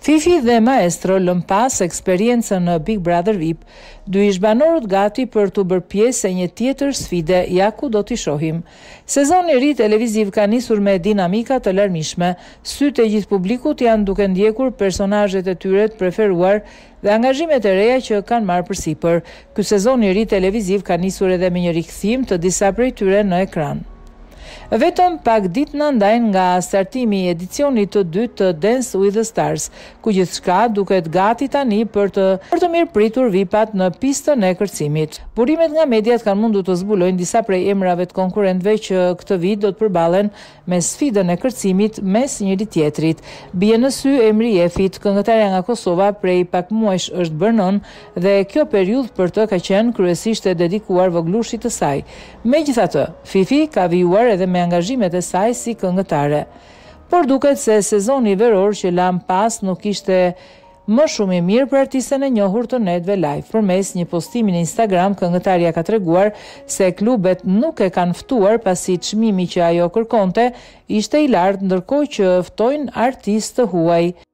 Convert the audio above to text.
Fifi dhe Maestro lën pas eksperiencën në Big Brother VIP, dy ish banorët gati për të bërë pjesë e një tjetër sfide, ja ku do t'i shohim. Sezoni i ri televiziv ka nisur me dinamika të larmishme, sytë e gjithë publikut janë duke ndjekur personazhet e tyre të preferuar dhe angazhimet e reja që kanë marrë përsipër. Ky sezon i ri televiziv ka nisur edhe me një rikthim të disa prej tyre në ekran. Vetëm pak ditë në ndajnë nga startimi i edicionit të dytë të Dance with the Stars, ku gjithçka duket gati tani për të mirë pritur VIP-at në pistën e kërcimit. Burimet nga mediat kanë mundur të zbulojnë disa prej emrave të konkurrentëve që këtë vit do të përballen me sfidën e kërcimit mes njëri tjetrit. Bie në sy emri i Efit, këngëtarja nga Kosova prej pak muajsh është bërë nën dhe kjo periudhë për të ka qenë kryesisht e dedikuar voglushit të saj. Megjithatë, Fifi ka vijuar edhe me angazhimet e saj si këngëtare. Por duket se sezoni veror që lam pas nuk ishte më shumë i mirë për artisten e njohur të Netve Live. Përmes një postimi në Instagram, këngëtarja ka treguar se klubet nuk e kanë ftuar pasi çmimi që ajo kërkonte ishte i lartë, ndërkohë që ftojnë artistë të huaj.